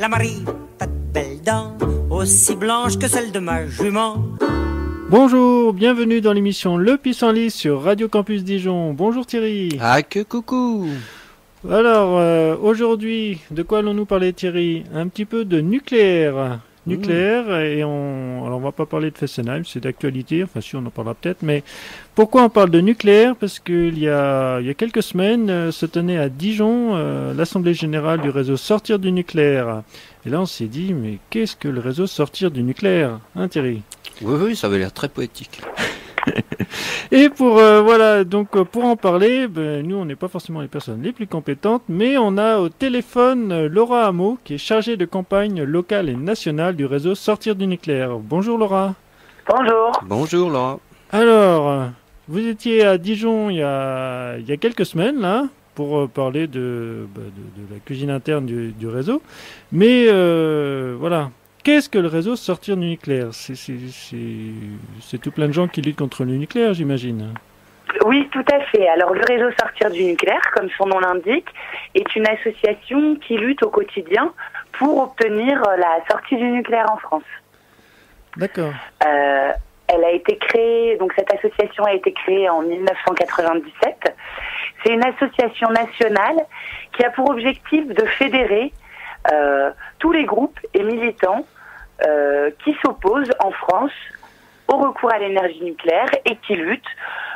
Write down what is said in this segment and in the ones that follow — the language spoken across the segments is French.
la Marie, t'as de belles dents, aussi blanches que celles de ma jument. Bonjour, bienvenue dans l'émission Le Pissenlit sur Radio Campus Dijon. Bonjour Thierry. Ah que coucou. Alors, aujourd'hui, de quoi allons-nous parler Thierry? Un petit peu de nucléaire. Et alors on va pas parler de Fessenheim, c'est d'actualité, enfin si on en parlera peut-être, mais pourquoi on parle de nucléaire? Parce qu'il y a quelques semaines se tenait à Dijon l'Assemblée Générale du réseau Sortir du Nucléaire. Et là on s'est dit, mais qu'est-ce que le réseau Sortir du Nucléaire, hein Thierry? Oui, ça avait l'air très poétique. Et pour pour en parler, nous on n'est pas forcément les personnes les plus compétentes, mais on a au téléphone Laura Hameau qui est chargée de campagne locale et nationale du réseau Sortir du Nucléaire. Bonjour Laura. Bonjour. Bonjour Laura. Alors, vous étiez à Dijon il y a quelques semaines là pour parler de la cuisine interne du réseau, mais voilà. Qu'est-ce que le réseau Sortir du Nucléaire? C'est tout plein de gens qui luttent contre le nucléaire, j'imagine. Oui, tout à fait. Alors, le réseau Sortir du Nucléaire, comme son nom l'indique, est une association qui lutte au quotidien pour obtenir la sortie du nucléaire en France. D'accord. Elle a été créée, donc cette association a été créée en 1997. C'est une association nationale qui a pour objectif de fédérer tous les groupes et militants qui s'opposent en France au recours à l'énergie nucléaire et qui luttent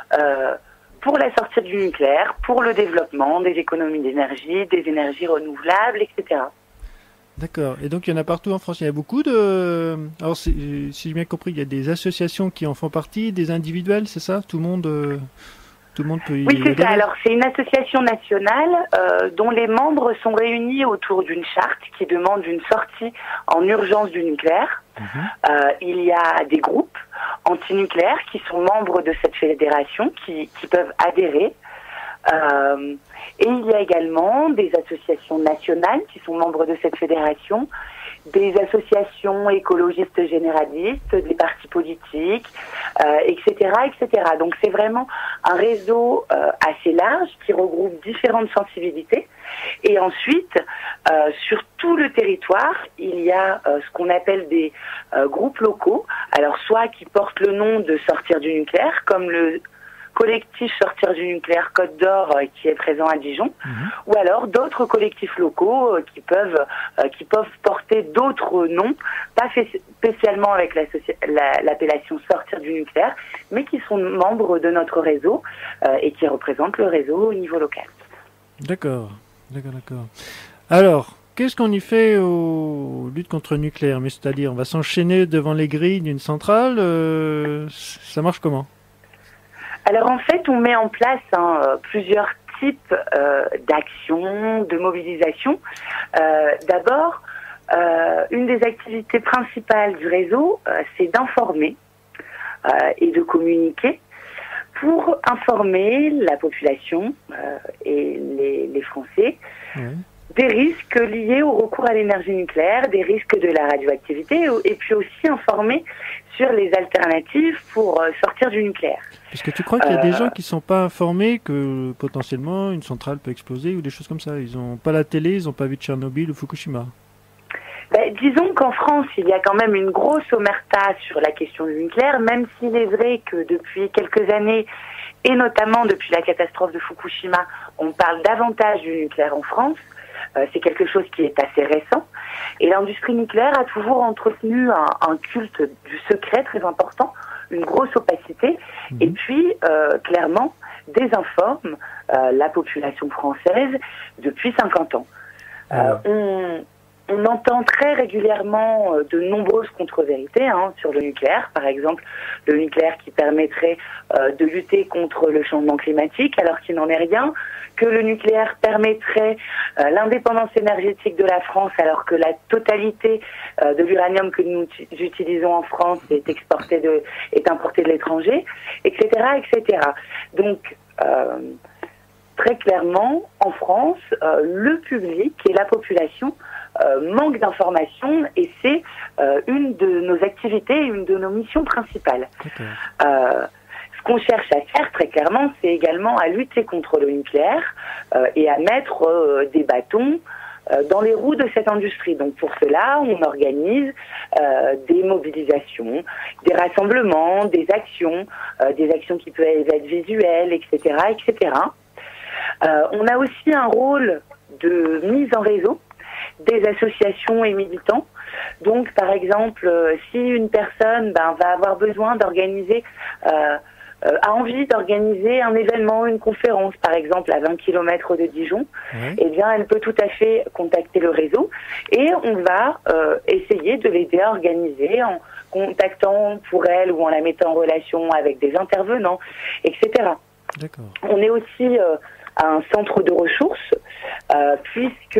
pour la sortie du nucléaire, pour le développement des économies d'énergie, des énergies renouvelables, etc. D'accord. Et donc il y en a partout en France. Il y a beaucoup de... Alors si j'ai bien compris, il y a des associations qui en font partie, des individuels, c'est ça? Tout le monde peut y... Oui, c'est ça. Alors, c'est une association nationale dont les membres sont réunis autour d'une charte qui demande une sortie en urgence du nucléaire. Il y a des groupes antinucléaires qui sont membres de cette fédération, qui peuvent adhérer. Et il y a également des associations nationales qui sont membres de cette fédération, des associations écologistes généralistes, des partis politiques, etc., etc. Donc c'est vraiment un réseau assez large qui regroupe différentes sensibilités. Et ensuite, sur tout le territoire, il y a ce qu'on appelle des groupes locaux, alors soit qui portent le nom de Sortir du Nucléaire, comme le collectif Sortir du Nucléaire Côte d'Or qui est présent à Dijon, ou alors d'autres collectifs locaux qui peuvent porter d'autres noms, pas spécialement avec l'appellation Sortir du Nucléaire, mais qui sont membres de notre réseau et qui représentent le réseau au niveau local. D'accord. Alors, qu'est-ce qu'on y fait aux luttes contre le nucléaire? Mais c'est-à-dire, on va s'enchaîner devant les grilles d'une centrale, ça marche comment? Alors en fait, on met en place plusieurs types d'actions, de mobilisation. D'abord, une des activités principales du réseau, c'est d'informer et de communiquer pour informer la population et les Français des risques liés au recours à l'énergie nucléaire, des risques de la radioactivité, et puis aussi informer sur les alternatives pour sortir du nucléaire. Parce que tu crois qu'il y a des gens qui ne sont pas informés que potentiellement une centrale peut exploser ou des choses comme ça? Ils n'ont pas la télé, ils n'ont pas vu Tchernobyl ou Fukushima. Disons qu'en France, il y a quand même une grosse omerta sur la question du nucléaire, même s'il est vrai que depuis quelques années, et notamment depuis la catastrophe de Fukushima, on parle davantage du nucléaire en France. C'est quelque chose qui est assez récent. Et l'industrie nucléaire a toujours entretenu un culte du secret très important, une grosse opacité, et puis clairement désinforme la population française depuis 50 ans. On entend très régulièrement de nombreuses contre-vérités sur le nucléaire. Par exemple, le nucléaire qui permettrait de lutter contre le changement climatique, alors qu'il n'en est rien. Que le nucléaire permettrait l'indépendance énergétique de la France, alors que la totalité de l'uranium que nous utilisons en France est importé de l'étranger, etc., etc. Donc, très clairement, en France, le public et la population manque d'informations et c'est une de nos activités, une de nos missions principales. Ce qu'on cherche à faire très clairement, c'est également à lutter contre le nucléaire et à mettre des bâtons dans les roues de cette industrie. Donc pour cela, on organise des mobilisations, des rassemblements, des actions qui peuvent être visuelles, etc., etc. On a aussi un rôle de mise en réseau des associations et militants. Donc, par exemple, si une personne va avoir besoin d'organiser, a envie d'organiser un événement, une conférence, par exemple, à 20 km de Dijon, eh bien, elle peut tout à fait contacter le réseau et on va essayer de l'aider à organiser en contactant pour elle ou en la mettant en relation avec des intervenants, etc. D'accord. On est aussi un centre de ressources puisque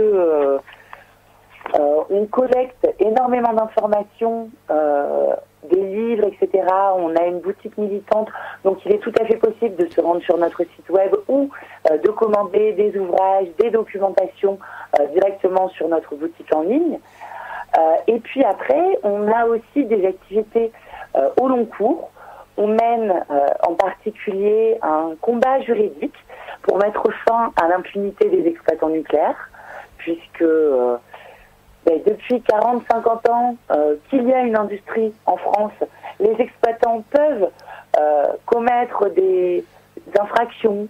on collecte énormément d'informations, des livres, etc. On a une boutique militante, donc il est tout à fait possible de se rendre sur notre site web ou de commander des ouvrages, des documentations directement sur notre boutique en ligne. Et puis après, on a aussi des activités au long cours. On mène en particulier un combat juridique pour mettre fin à l'impunité des exploitants nucléaires, puisque depuis 40-50 ans qu'il y a une industrie en France, les exploitants peuvent commettre des infractions,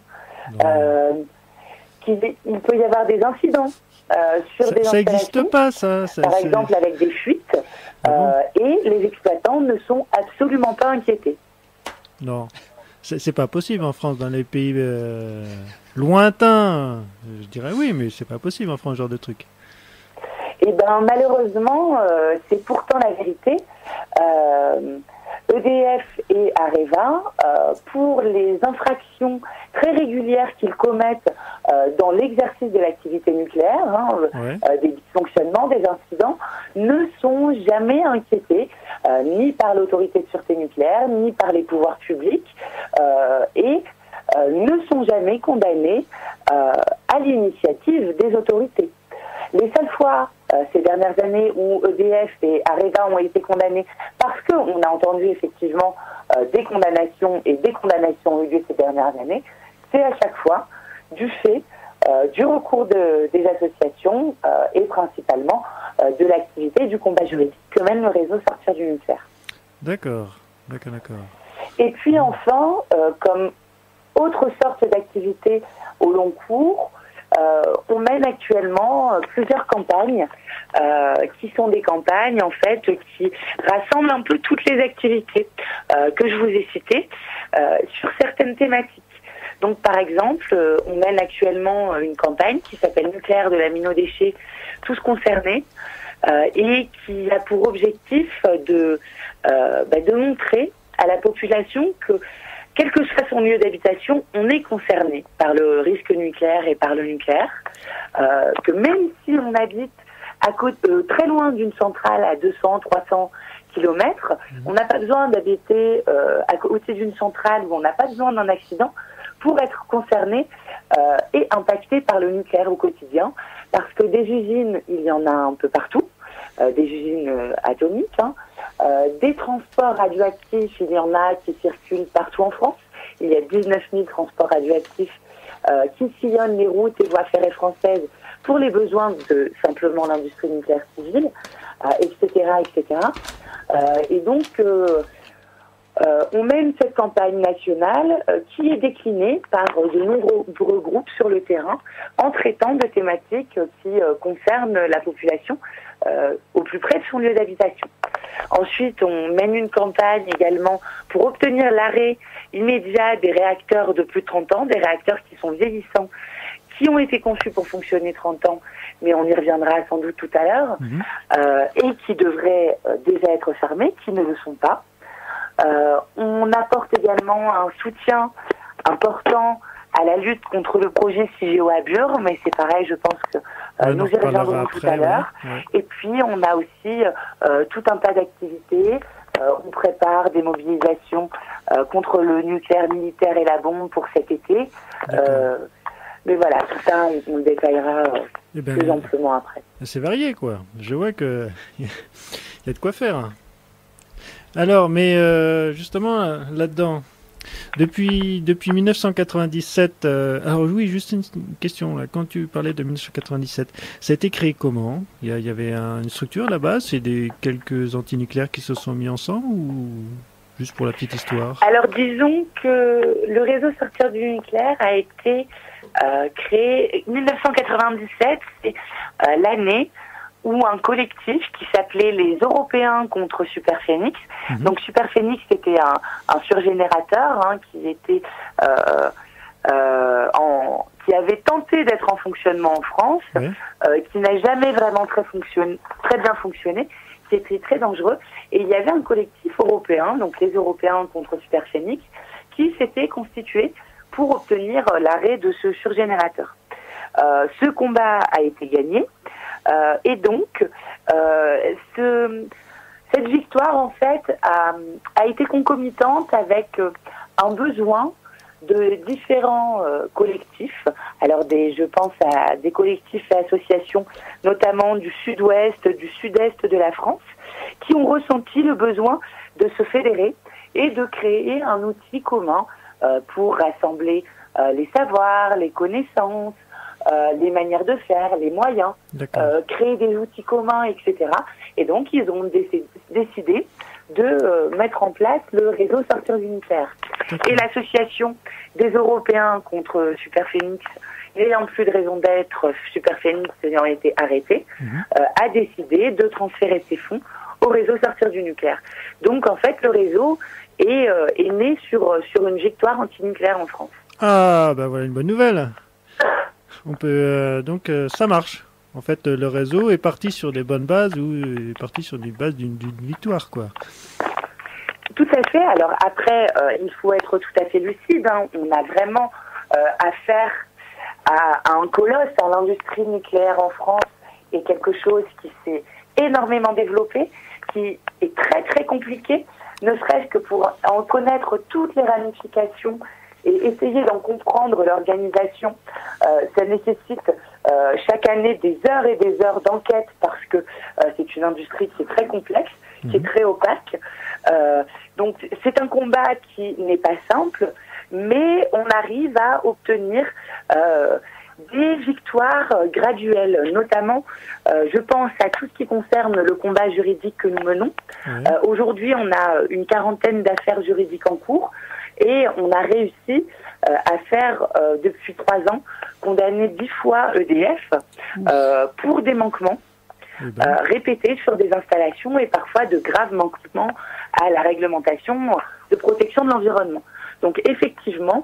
il peut y avoir des incidents sur des installations. Ça n'existe pas, ça. Par exemple, avec des fuites, et les exploitants ne sont absolument pas inquiétés. Non, c'est pas possible en France, dans les pays lointains. Je dirais oui, mais c'est pas possible en France, ce genre de truc. Eh bien, malheureusement, c'est pourtant la vérité. EDF et Areva, pour les infractions très régulières qu'ils commettent dans l'exercice de l'activité nucléaire, des dysfonctionnements, des incidents, ne sont jamais inquiétés, ni par l'autorité de sûreté nucléaire, ni par les pouvoirs publics, et ne sont jamais condamnés à l'initiative des autorités. Les seules fois ces dernières années où EDF et Areva ont été condamnés parce qu'on a entendu effectivement des condamnations et des condamnations ont eu lieu ces dernières années, c'est à chaque fois du fait du recours des associations et principalement de l'activité du combat juridique que mène le réseau Sortir du nucléaire. D'accord. Et puis enfin, comme autre sorte d'activité au long cours, on mène actuellement plusieurs campagnes qui sont des campagnes en fait qui rassemblent un peu toutes les activités que je vous ai citées sur certaines thématiques. Donc par exemple, on mène actuellement une campagne qui s'appelle Nucléaire de l'aminodéchet, tous concernés, et qui a pour objectif de montrer à la population que quel que soit son lieu d'habitation, on est concerné par le risque nucléaire et par le nucléaire. Que même si on habite à côté, très loin d'une centrale à 200, 300 kilomètres, on n'a pas besoin d'habiter à côté d'une centrale où on n'a pas besoin d'un accident pour être concerné et impacté par le nucléaire au quotidien. Parce que des usines, il y en a un peu partout, des usines atomiques, des transports radioactifs, il y en a qui circulent partout en France. Il y a 19 000 transports radioactifs qui sillonnent les routes et voies ferrées françaises pour les besoins de simplement l'industrie nucléaire civile, etc., etc. Et donc, on mène cette campagne nationale qui est déclinée par de nombreux groupes sur le terrain en traitant de thématiques qui concernent la population au plus près de son lieu d'habitation. Ensuite, on mène une campagne également pour obtenir l'arrêt immédiat des réacteurs de plus de 30 ans, des réacteurs qui sont vieillissants, qui ont été conçus pour fonctionner 30 ans, mais on y reviendra sans doute tout à l'heure, et qui devraient déjà être fermés, qui ne le sont pas. On apporte également un soutien important à la lutte contre le projet Cigéo à Bure, mais c'est pareil, je pense que nous y reviendrons tout à l'heure. Et puis, on a aussi tout un tas d'activités. On prépare des mobilisations contre le nucléaire militaire et la bombe pour cet été. Mais voilà, tout ça, on le détaillera plus amplement après. C'est varié, quoi. Je vois qu'il y a de quoi faire. Alors, mais justement, là-dedans, Depuis 1997, alors oui, juste une question là. Quand tu parlais de 1997, ça a été créé comment? Il y avait une structure là-bas, c'est quelques antinucléaires qui se sont mis ensemble ou juste pour la petite histoire? Alors disons que le réseau Sortir du nucléaire a été créé 1997, c'est l'année où un collectif qui s'appelait les Européens contre Superphénix. Donc Superphénix c'était un surgénérateur qui était qui avait tenté d'être en fonctionnement en France, qui n'a jamais vraiment très bien fonctionné, qui était très dangereux. Et il y avait un collectif européen, donc les Européens contre Superphénix, qui s'était constitué pour obtenir l'arrêt de ce surgénérateur. Ce combat a été gagné. Et donc, cette victoire, en fait, a été concomitante avec un besoin de différents collectifs. Alors, je pense à des collectifs et associations, notamment du sud-ouest, du sud-est de la France, qui ont ressenti le besoin de se fédérer et de créer un outil commun pour rassembler les savoirs, les connaissances, les manières de faire, les moyens, créer des outils communs, etc. Et donc, ils ont décidé de mettre en place le réseau Sortir du nucléaire. Et l'association des Européens contre Superphénix, n'ayant plus de raison d'être, Superphénix ayant été arrêté, a décidé de transférer ses fonds au réseau Sortir du nucléaire. Donc, en fait, le réseau est né sur une victoire antinucléaire en France. Ah, bah voilà une bonne nouvelle. On peut ça marche. En fait, le réseau est parti sur des bonnes bases ou est parti sur des bases d'une victoire, quoi. Tout à fait. Alors après, il faut être tout à fait lucide. On a vraiment affaire à un colosse. L'industrie nucléaire en France est quelque chose qui s'est énormément développé, qui est très très compliqué, ne serait-ce que pour en connaître toutes les ramifications et essayer d'en comprendre l'organisation. Ça nécessite chaque année des heures et des heures d'enquête parce que c'est une industrie qui est très complexe, qui est très opaque. Donc c'est un combat qui n'est pas simple, mais on arrive à obtenir des victoires graduelles, notamment je pense à tout ce qui concerne le combat juridique que nous menons. Aujourd'hui, on a une quarantaine d'affaires juridiques en cours. Et on a réussi à faire, depuis 3 ans, condamner 10 fois EDF pour des manquements répétés sur des installations et parfois de graves manquements à la réglementation de protection de l'environnement. Donc effectivement,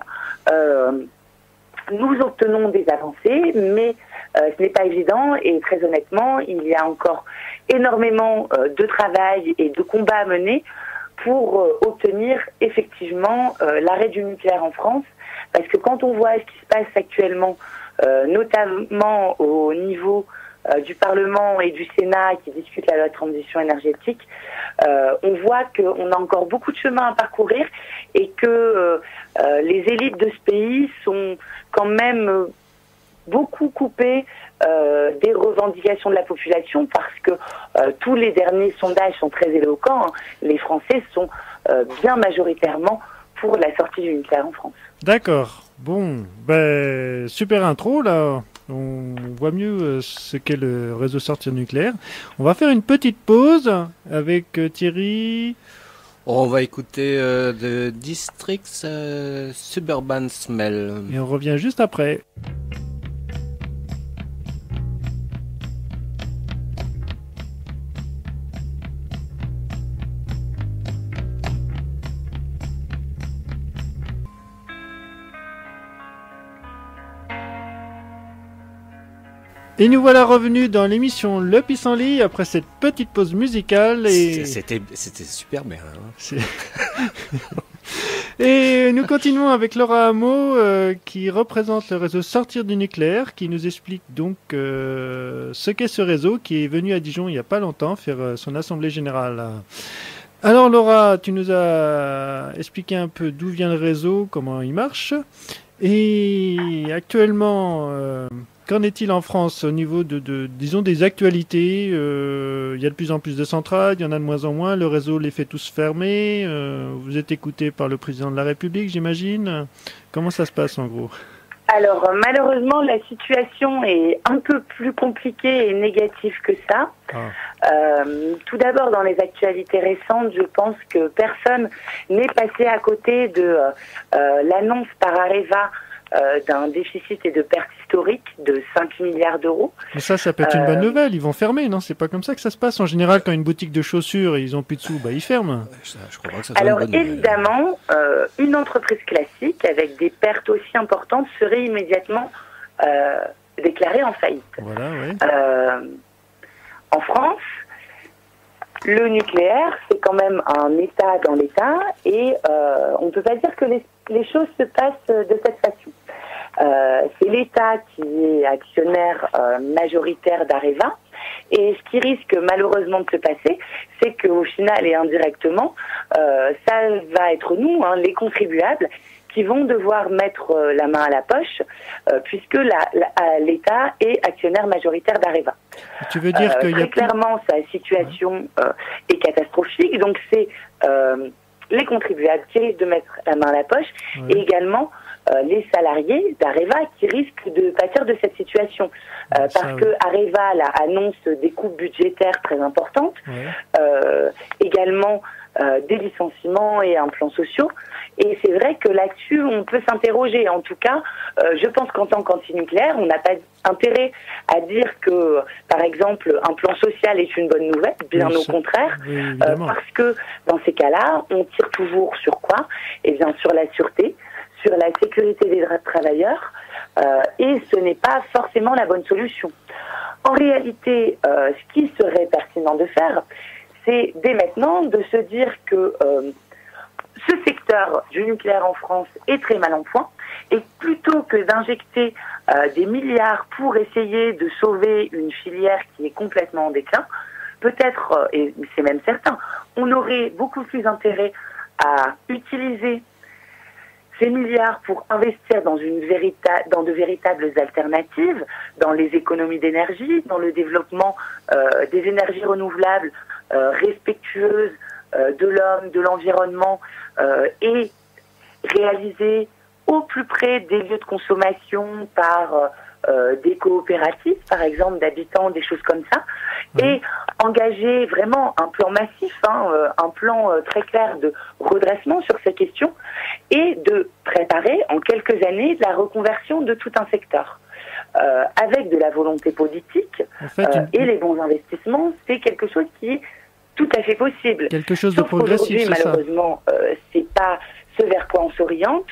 nous obtenons des avancées, mais ce n'est pas évident et très honnêtement, il y a encore énormément de travail et de combats à mener pour obtenir effectivement l'arrêt du nucléaire en France. Parce que quand on voit ce qui se passe actuellement, notamment au niveau du Parlement et du Sénat qui discutent la loi de transition énergétique, on voit qu'on a encore beaucoup de chemin à parcourir et que les élites de ce pays sont quand même beaucoup coupées des revendications de la population parce que tous les derniers sondages sont très éloquents. Les Français sont bien majoritairement pour la sortie du nucléaire en France. D'accord. Bon, ben super intro là. On voit mieux ce qu'est le réseau Sortir nucléaire. On va faire une petite pause avec Thierry. On va écouter The Districts Suburban Smell. Et on revient juste après. Et nous voilà revenus dans l'émission Le Pissenlit après cette petite pause musicale. Et... C'était super bien. Hein. Et nous continuons avec Laura Hameau qui représente le réseau Sortir du nucléaire, qui nous explique donc ce qu'est ce réseau qui est venu à Dijon il n'y a pas longtemps faire son assemblée générale. Alors Laura, tu nous as expliqué un peu d'où vient le réseau, comment il marche. Et actuellement, qu'en est-il en France au niveau disons, des actualités? Il y a de plus en plus de centrales, il y en a de moins en moins, le réseau les fait tous fermer. Vous êtes écouté par le président de la République, j'imagine. Comment ça se passe en gros? Alors, malheureusement, la situation est un peu plus compliquée et négative que ça. Tout d'abord, dans les actualités récentes, je pense que personne n'est passé à côté de l'annonce par Areva d'un déficit et de pertes historiques de 5 milliards d'euros. Mais ça peut être une bonne nouvelle. Ils vont fermer, non? C'est pas comme ça que ça se passe. En général, quand une boutique de chaussures, ils ont plus de sous, bah ils ferment. Je crois pas que ça soit Alors une bonne nouvelle. évidemment, une entreprise classique avec des pertes aussi importantes serait immédiatement déclarée en faillite. Voilà, oui. En France, le nucléaire, c'est quand même un État dans l'État et on ne peut pas dire que les choses se passent de cette façon. C'est l'État qui est actionnaire majoritaire d'Areva et ce qui risque malheureusement de se passer, c'est qu'au final et indirectement, ça va être nous, les contribuables, qui vont devoir mettre la main à la poche puisque l'État est actionnaire majoritaire d'Areva. Tu veux dire qu'il y a clairement, sa situation est catastrophique, donc c'est les contribuables qui risquent de mettre la main à la poche et également les salariés d'Areva qui risquent de pâtir de cette situation parce que Areva là, annonce des coupes budgétaires très importantes, également des licenciements et un plan social. Et c'est vrai que là-dessus, on peut s'interroger. En tout cas, je pense qu'en tant qu'anti-nucléaire, on n'a pas intérêt à dire que, par exemple, un plan social est une bonne nouvelle, bien au contraire, parce que dans ces cas-là, on tire toujours sur quoi? Eh bien, sur la sûreté, sur la sécurité des travailleurs, et ce n'est pas forcément la bonne solution. En réalité, ce qui serait pertinent de faire, c'est dès maintenant de se dire que ce secteur du nucléaire en France est très mal en point et plutôt que d'injecter des milliards pour essayer de sauver une filière qui est complètement en déclin, peut-être, et c'est même certain, on aurait beaucoup plus intérêt à utiliser ces milliards pour investir dans de véritables alternatives, dans les économies d'énergie, dans le développement des énergies renouvelables respectueuses de l'homme, de l'environnement et réalisées au plus près des lieux de consommation par des coopératives, par exemple, d'habitants, des choses comme ça, et engager vraiment un plan massif, un plan très clair de redressement sur ces questions et de préparer en quelques années la reconversion de tout un secteur. Avec de la volonté politique et les bons investissements, c'est quelque chose qui est tout à fait possible. Quelque chose de progressif, c'est ça. Malheureusement, c'est pas ce vers quoi on s'oriente.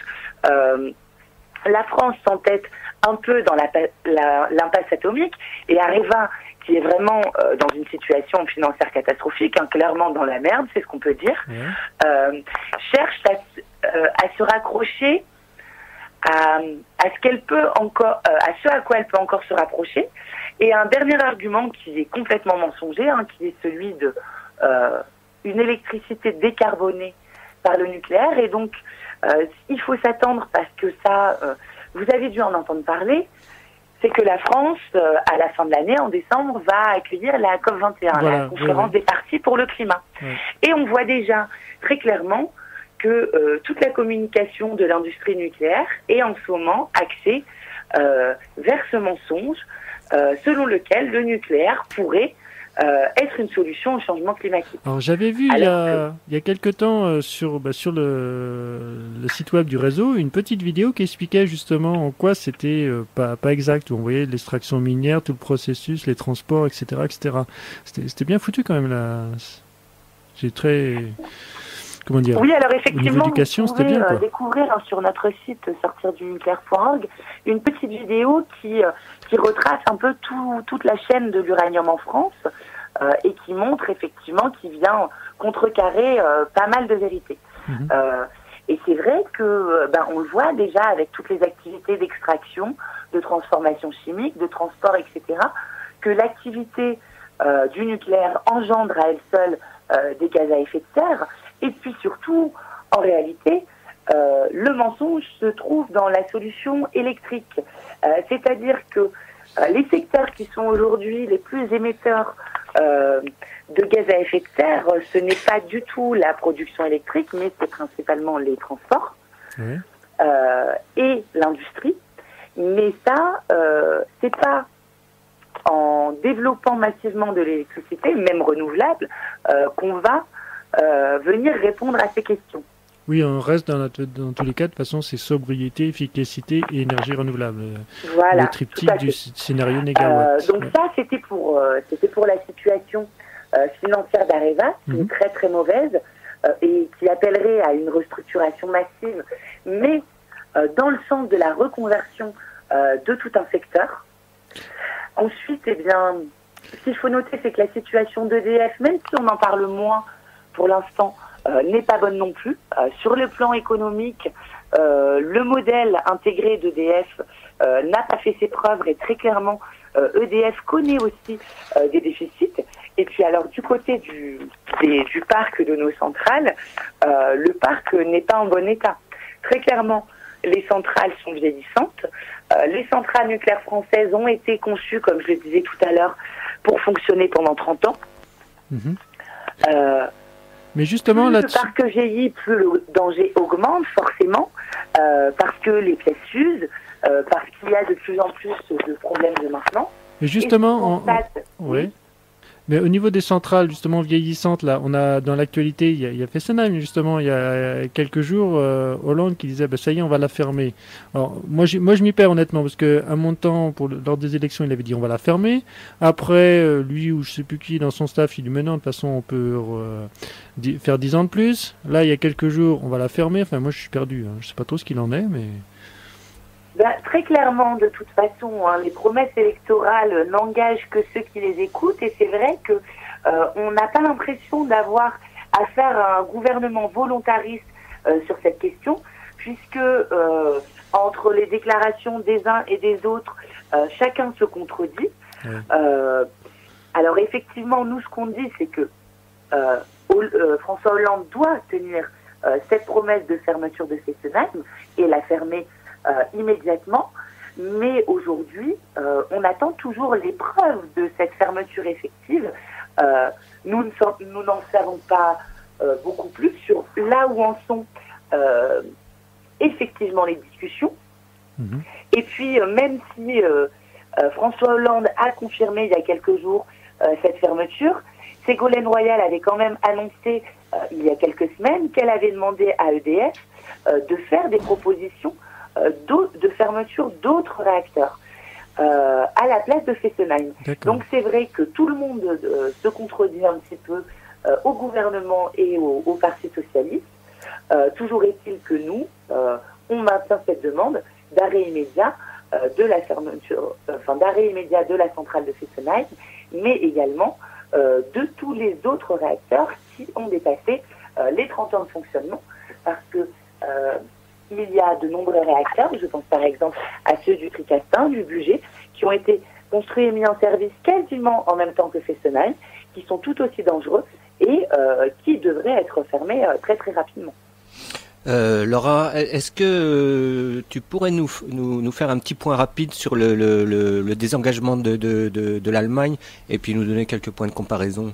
La France s'entête un peu dans l'impasse atomique et Areva, qui est vraiment dans une situation financière catastrophique, clairement dans la merde, c'est ce qu'on peut dire, cherche à se raccrocher à ce qu'elle peut encore, à ce à quoi elle peut encore se rapprocher. Et un dernier argument qui est complètement mensonger, qui est celui de une électricité décarbonée par le nucléaire. Et donc, il faut s'attendre parce que ça, vous avez dû en entendre parler, c'est que la France, à la fin de l'année, en décembre, va accueillir la COP21, la conférence des parties pour le climat. Et on voit déjà très clairement que toute la communication de l'industrie nucléaire est en ce moment axée vers ce mensonge selon lequel le nucléaire pourrait être une solution au changement climatique. Alors j'avais vu il y a quelque temps sur le site web du réseau une petite vidéo qui expliquait justement en quoi c'était pas exact, où on voyait l'extraction minière, tout le processus, les transports, etc. etc. C'était bien foutu quand même là. C'est très... Comment dire? Oui, alors effectivement, vous pouvez bien, découvrir sur notre site sortirdunucléaire.org une petite vidéo qui retrace un peu toute la chaîne de l'uranium en France et qui montre effectivement, qui vient contrecarrer pas mal de vérités. Et c'est vrai que on le voit déjà avec toutes les activités d'extraction, de transformation chimique, de transport, etc., que l'activité du nucléaire engendre à elle seule des gaz à effet de serre. Et puis surtout, en réalité, le mensonge se trouve dans la solution électrique. C'est-à-dire que Les secteurs qui sont aujourd'hui les plus émetteurs de gaz à effet de serre, ce n'est pas du tout la production électrique, mais c'est principalement les transports et l'industrie. Mais ça, c'est pas en développant massivement de l'électricité, même renouvelable, qu'on va venir répondre à ces questions. Oui, on reste dans tous les cas, de toute façon, c'est sobriété, efficacité et énergie renouvelable. Voilà, le triptyque du scénario négawatt. Donc ça, c'était pour la situation financière d'Areva, qui est très très mauvaise et qui appellerait à une restructuration massive, mais dans le sens de la reconversion de tout un secteur. Ensuite, eh bien, ce qu'il faut noter, c'est que la situation d'EDF, même si on en parle moins pour l'instant, n'est pas bonne non plus. Sur le plan économique, le modèle intégré d'EDF n'a pas fait ses preuves et très clairement, EDF connaît aussi des déficits. Et puis alors du côté du parc de nos centrales, le parc n'est pas en bon état. Très clairement, les centrales sont vieillissantes. Les centrales nucléaires françaises ont été conçues, comme je le disais tout à l'heure, pour fonctionner pendant 30 ans. Mais justement, plus le parc vieillit, plus le danger augmente forcément, parce que les pièces s'usent, parce qu'il y a de plus en plus de problèmes de maintenance. Mais justement, oui. Mais au niveau des centrales justement vieillissantes, là, on a dans l'actualité, il y a Fessenheim justement, il y a quelques jours, Hollande qui disait, ça y est, on va la fermer. Alors moi je m'y perds honnêtement parce que à mon temps, lors des élections, il avait dit on va la fermer. Après, lui ou je sais plus qui dans son staff, il dit mais non, de toute façon on peut faire 10 ans de plus. Là, il y a quelques jours, on va la fermer. Enfin moi je suis perdu, hein. Je sais pas trop ce qu'il en est, mais. Très clairement, de toute façon, hein, les promesses électorales n'engagent que ceux qui les écoutent, et c'est vrai que on n'a pas l'impression d'avoir affaire à un gouvernement volontariste sur cette question, puisque entre les déclarations des uns et des autres, chacun se contredit. Alors effectivement, nous, ce qu'on dit, c'est que François Hollande doit tenir cette promesse de fermeture de Fessenheim et la fermer immédiatement, mais aujourd'hui, on attend toujours les preuves de cette fermeture effective. Nous n'en savons pas beaucoup plus sur là où en sont effectivement les discussions. Et puis, même si François Hollande a confirmé il y a quelques jours cette fermeture, Ségolène Royal avait quand même annoncé il y a quelques semaines qu'elle avait demandé à EDF de faire des propositions de fermeture d'autres réacteurs à la place de Fessenheim. Donc c'est vrai que tout le monde se contredit un petit peu au gouvernement et au Parti socialiste. Toujours est-il que nous, on maintient cette demande d'arrêt immédiat de la fermeture, d'arrêt immédiat de la centrale de Fessenheim, mais également de tous les autres réacteurs qui ont dépassé les 30 ans de fonctionnement, parce que il y a de nombreux réacteurs, je pense par exemple à ceux du Tricastin, du Bugey, qui ont été construits et mis en service quasiment en même temps que Fessenheim, qui sont tout aussi dangereux et qui devraient être fermés très très rapidement. Laura, est-ce que tu pourrais nous faire un petit point rapide sur le désengagement de l'Allemagne et puis nous donner quelques points de comparaison?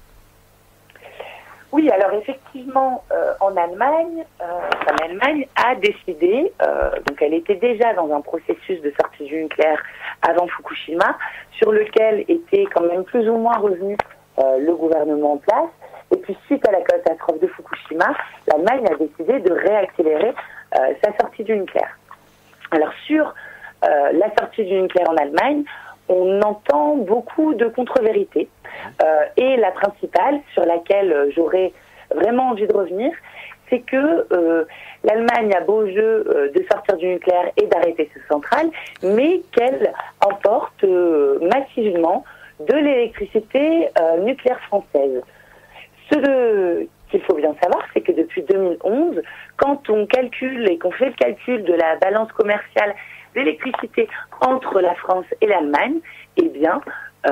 Oui, alors effectivement, en Allemagne, l'Allemagne a décidé, donc elle était déjà dans un processus de sortie du nucléaire avant Fukushima, sur lequel était quand même plus ou moins revenu le gouvernement en place. Et puis suite à la catastrophe de Fukushima, l'Allemagne a décidé de réaccélérer sa sortie du nucléaire. Alors sur la sortie du nucléaire en Allemagne, on entend beaucoup de contre-vérités. Et la principale, sur laquelle j'aurais vraiment envie de revenir, c'est que l'Allemagne a beau jeu de sortir du nucléaire et d'arrêter ses centrales, mais qu'elle importe massivement de l'électricité nucléaire française. Ce qu'il faut bien savoir, c'est que depuis 2011, quand on calcule et qu'on fait le calcul de la balance commerciale d'électricité entre la France et l'Allemagne, eh bien,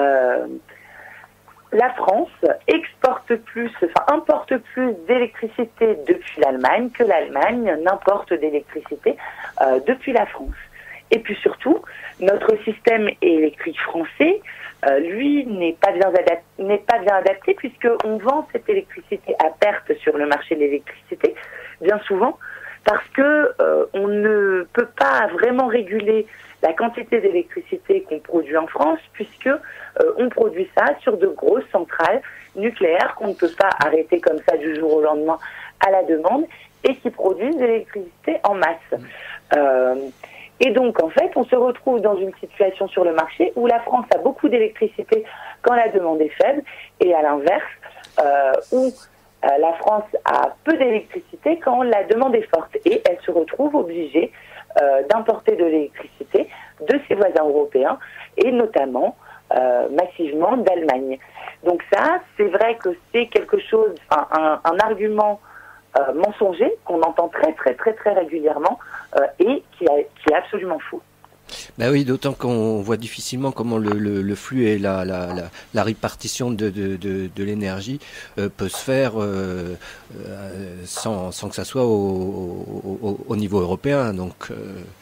la France importe plus d'électricité depuis l'Allemagne que l'Allemagne n'importe d'électricité depuis la France. Et puis surtout, notre système électrique français, lui, n'est pas bien adapté puisqu'on vend cette électricité à perte sur le marché de l'électricité, bien souvent, parce que on ne peut pas vraiment réguler la quantité d'électricité qu'on produit en France, puisque on produit ça sur de grosses centrales nucléaires qu'on ne peut pas arrêter comme ça du jour au lendemain à la demande, et qui produisent de l'électricité en masse. Et donc, en fait, on se retrouve dans une situation sur le marché où la France a beaucoup d'électricité quand la demande est faible, et à l'inverse, où la France a peu d'électricité quand la demande est forte. Et elle se retrouve obligée d'importer de l'électricité de ses voisins européens, et notamment massivement d'Allemagne. Donc ça, c'est vrai que c'est quelque chose, un argument mensonger qu'on entend très très très très régulièrement et qui est absolument faux. Ben oui, d'autant qu'on voit difficilement comment le flux et la répartition de l'énergie peut se faire sans que ça soit au niveau européen. Donc,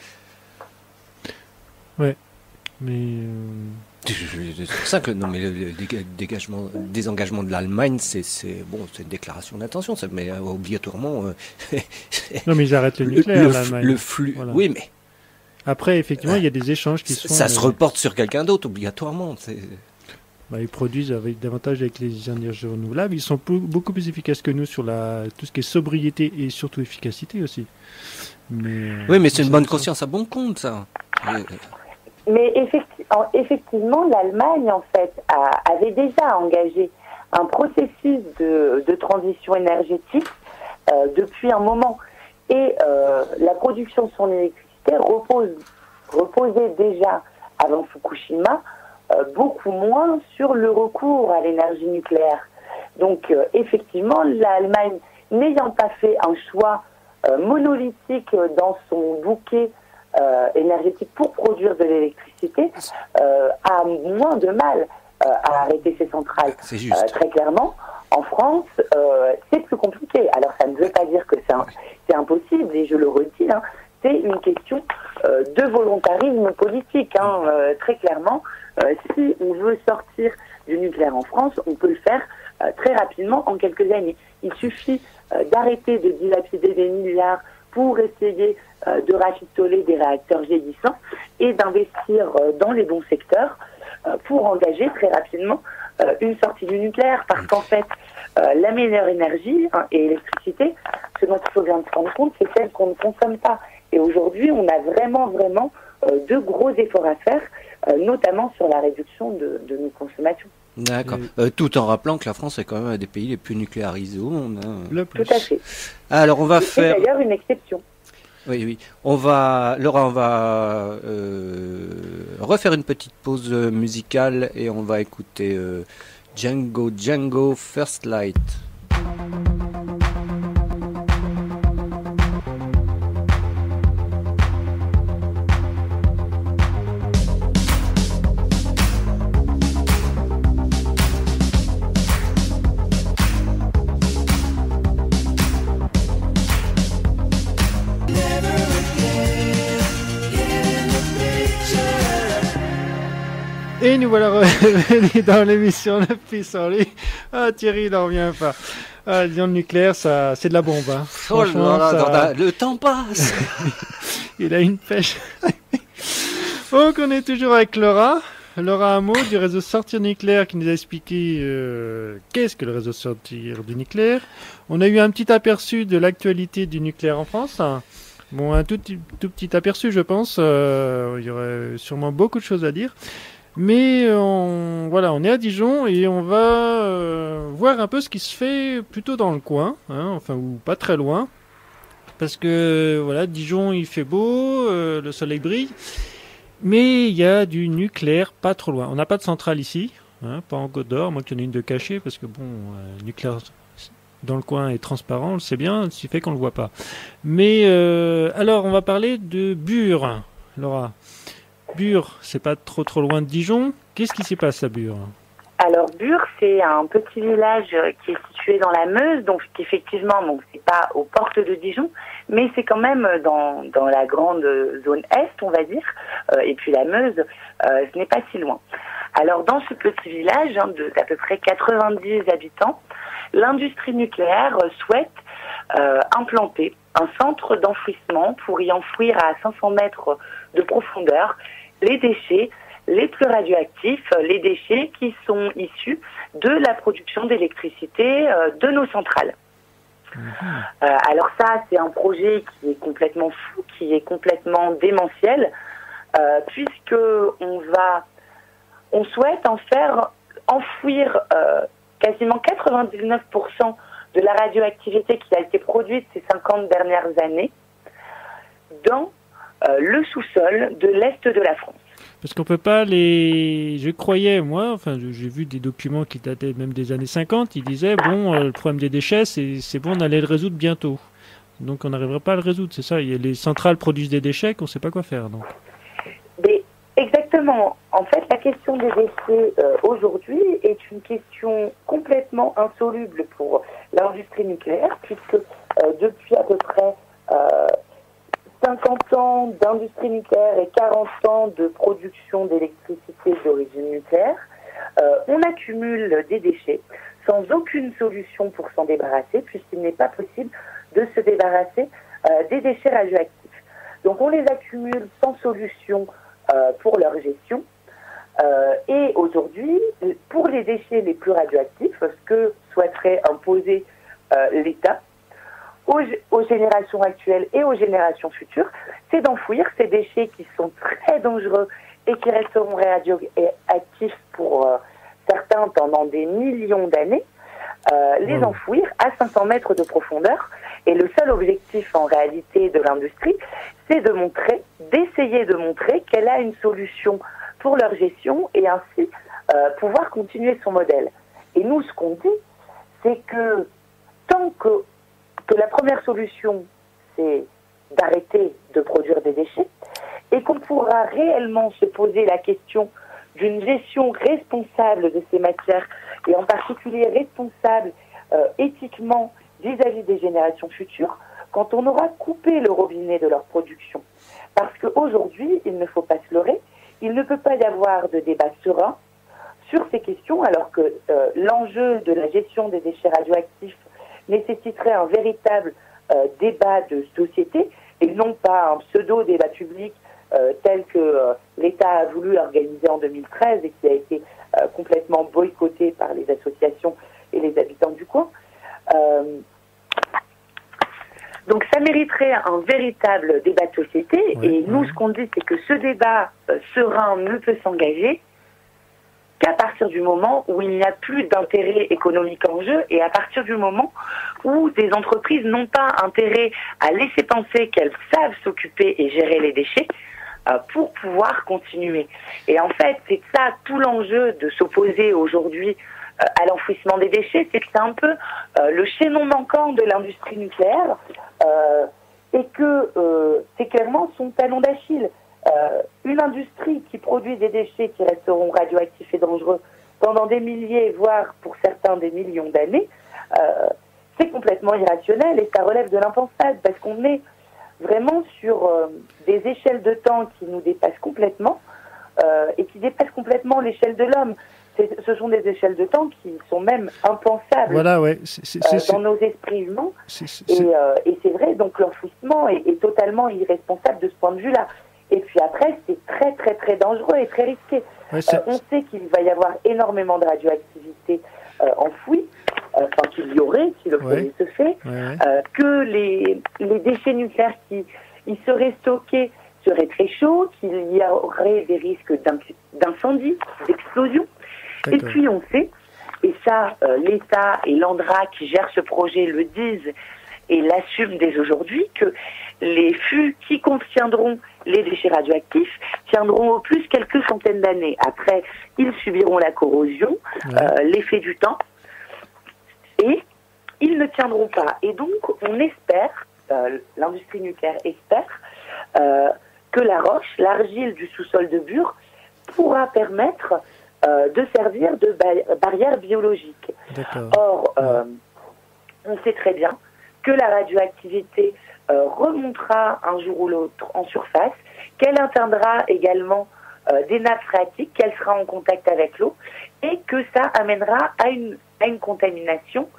ouais, mais c'est pour ça que non, mais le désengagement de l'Allemagne, c'est une déclaration d'intention, mais obligatoirement. Non, mais ils arrêtent le nucléaire, l'Allemagne. Le flux, voilà. Oui, mais. Après, effectivement, il y a des échanges qui sont... Ça se reporte sur quelqu'un d'autre, obligatoirement. Ils produisent davantage avec les énergies renouvelables. Ils sont beaucoup plus efficaces que nous sur tout ce qui est sobriété et surtout efficacité aussi. Oui, mais c'est une bonne conscience à bon compte, ça. Mais effectivement, l'Allemagne, en fait, avait déjà engagé un processus de transition énergétique depuis un moment. Et la production de son électricité reposait déjà, avant Fukushima, beaucoup moins sur le recours à l'énergie nucléaire. Donc, effectivement, l'Allemagne, n'ayant pas fait un choix monolithique dans son bouquet énergétique pour produire de l'électricité, a moins de mal à arrêter ses centrales. C'est juste. Très clairement, en France, c'est plus compliqué. Alors, ça ne veut pas dire que c'est impossible, et je le redis, c'est une question de volontarisme politique. Très clairement, si on veut sortir du nucléaire en France, on peut le faire très rapidement, en quelques années. Il suffit d'arrêter de dilapider des milliards pour essayer de rafistoler des réacteurs vieillissants et d'investir dans les bons secteurs pour engager très rapidement une sortie du nucléaire. Parce qu'en fait, la meilleure énergie et l'électricité, ce dont il faut bien se rendre compte, c'est celle qu'on ne consomme pas. Et aujourd'hui, on a vraiment de gros efforts à faire, notamment sur la réduction de nos consommations. D'accord. Tout en rappelant que la France est quand même un des pays les plus nucléarisés au monde. Le plus. Tout à fait. Alors, on va faire... C'est d'ailleurs une exception. Oui. Laura, on va refaire une petite pause musicale et on va écouter Django First Light. Et nous voilà revenus dans l'émission Le Fils en lui. Ah, Thierry, il n'en revient pas. Ah, disons, le nucléaire, c'est de la bombe. Oh là, le temps passe. Il a une pêche. Donc, on est toujours avec Laura. Laura Hameau du réseau Sortir Nucléaire qui nous a expliqué qu'est-ce que le réseau Sortir du Nucléaire. On a eu un petit aperçu de l'actualité du nucléaire en France. Bon, un tout petit aperçu, je pense. Il y aurait sûrement beaucoup de choses à dire. Mais on est à Dijon et on va voir un peu ce qui se fait plutôt dans le coin, ou pas très loin. Parce que Dijon il fait beau, le soleil brille, mais il y a du nucléaire pas trop loin. On n'a pas de centrale ici, pas en Côte d'Or, moi qu'il y en a une de cachée, parce que le nucléaire dans le coin est transparent, on le sait bien, ce qui fait qu'on le voit pas. Mais alors on va parler de Bure, Laura. Bure, c'est pas trop loin de Dijon. Qu'est-ce qui s'y passe à Bure ? Alors Bure, c'est un petit village qui est situé dans la Meuse, donc effectivement, bon, c'est pas aux portes de Dijon, mais c'est quand même dans la grande zone est, on va dire. Et puis la Meuse, ce n'est pas si loin. Alors dans ce petit village d'à peu près 90 habitants, l'industrie nucléaire souhaite implanter un centre d'enfouissement pour y enfouir à 500 mètres de profondeur les déchets les plus radioactifs, les déchets qui sont issus de la production d'électricité de nos centrales. Alors ça, c'est un projet qui est complètement fou, qui est complètement démentiel, puisque on souhaite en faire enfouir quasiment 99% de la radioactivité qui a été produite ces 50 dernières années dans le sous-sol de l'Est de la France. Parce qu'on peut pas les... Je croyais, moi, enfin, j'ai vu des documents qui dataient même des années 50, ils disaient, bon, le problème des déchets, c'est bon, on allait le résoudre bientôt. Donc on n'arriverait pas à le résoudre, c'est ça. Les centrales produisent des déchets qu'on ne sait pas quoi faire, donc. Mais exactement. En fait, la question des déchets aujourd'hui est une question complètement insoluble pour l'industrie nucléaire, puisque depuis à peu près 50 ans d'industrie nucléaire et 40 ans de production d'électricité d'origine nucléaire, on accumule des déchets sans aucune solution pour s'en débarrasser, puisqu'il n'est pas possible de se débarrasser des déchets radioactifs. Donc on les accumule sans solution pour leur gestion. Et aujourd'hui, pour les déchets les plus radioactifs, ce que souhaiterait imposer l'État aux générations actuelles et aux générations futures, c'est d'enfouir ces déchets qui sont très dangereux et qui resteront radioactifs pour certains pendant des millions d'années, les enfouir à 500 mètres de profondeur. Et le seul objectif en réalité de l'industrie, c'est d'essayer de montrer qu'elle a une solution pour leur gestion et ainsi pouvoir continuer son modèle. Et nous, ce qu'on dit, c'est que tant que la première solution, c'est d'arrêter de produire des déchets, et qu'on pourra réellement se poser la question d'une gestion responsable de ces matières, et en particulier responsable éthiquement vis-à-vis des générations futures, quand on aura coupé le robinet de leur production. Parce qu'aujourd'hui, il ne faut pas se leurrer, il ne peut pas y avoir de débat serein sur ces questions, alors que l'enjeu de la gestion des déchets radioactifs nécessiterait un véritable débat de société et non pas un pseudo-débat public tel que l'État a voulu organiser en 2013 et qui a été complètement boycotté par les associations et les habitants du coin. Donc ça mériterait un véritable débat de société et nous ce qu'on dit c'est que ce débat serein ne peut s'engager qu'à partir du moment où il n'y a plus d'intérêt économique en jeu et à partir du moment où des entreprises n'ont pas intérêt à laisser penser qu'elles savent s'occuper et gérer les déchets pour pouvoir continuer. Et en fait, c'est ça tout l'enjeu de s'opposer aujourd'hui à l'enfouissement des déchets, c'est que c'est un peu le chaînon manquant de l'industrie nucléaire et que c'est clairement son talon d'Achille. Une industrie qui produit des déchets qui resteront radioactifs et dangereux pendant des milliers, voire pour certains des millions d'années, c'est complètement irrationnel et ça relève de l'impensable parce qu'on est vraiment sur des échelles de temps qui nous dépassent complètement et qui dépassent complètement l'échelle de l'homme. Ce sont des échelles de temps qui sont même impensables dans nos esprits humains. Et c'est vrai, donc l'enfouissement est totalement irresponsable de ce point de vue-là. Et puis après, c'est très très très dangereux et très risqué. On sait qu'il va y avoir énormément de radioactivité enfouie, enfin qu'il y aurait, si le projet se fait, que les déchets nucléaires qui y seraient stockés seraient très chauds, qu'il y aurait des risques d'incendie, d'explosion. Et puis on sait, et ça l'État et l'ANDRA qui gèrent ce projet le disent et l'assument dès aujourd'hui, que les fûts qui contiendront les déchets radioactifs tiendront au plus quelques centaines d'années. Après, ils subiront la corrosion, l'effet du temps, et ils ne tiendront pas. Et donc, on espère, l'industrie nucléaire espère, que la roche, l'argile du sous-sol de Bure, pourra permettre de servir de barrière biologique. Or, on sait très bien que la radioactivité remontera un jour ou l'autre en surface, qu'elle atteindra également des nappes phréatiques, qu'elle sera en contact avec l'eau, et que ça amènera à une contamination